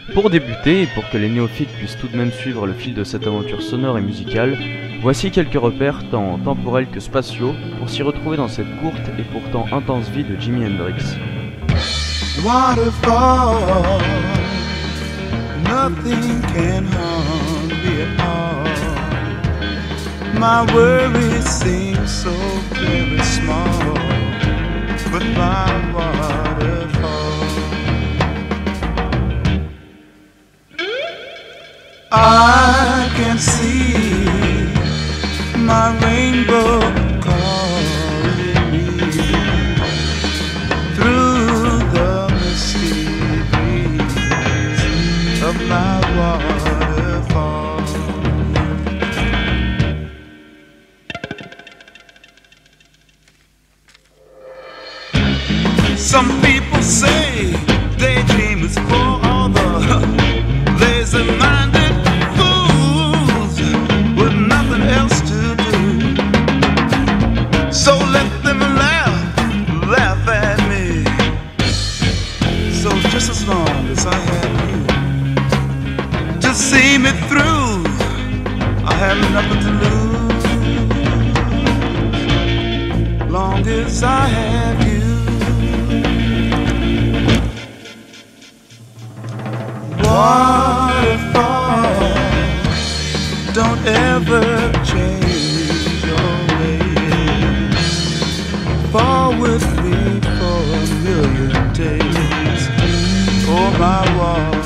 Pour débuter, et pour que les néophytes puissent tout de même suivre le fil de cette aventure sonore et musicale, voici quelques repères tant temporels que spatiaux pour s'y retrouver dans cette courte et pourtant intense vie de Jimi Hendrix. Waterfall, nothing can harm me at all. My worries seem so very small, but my waterfall, I can see my rainbow calling me through the misty breeze of my waterfall. Some people say daydream is for all the lazy-minded fools with nothing else to do. So let them laugh at me. So just as long as I have you to see me through, I have nothing to lose. Long as I have you. Waterfall, don't ever change your ways. Fall with me for a million days. Oh, my waterfall.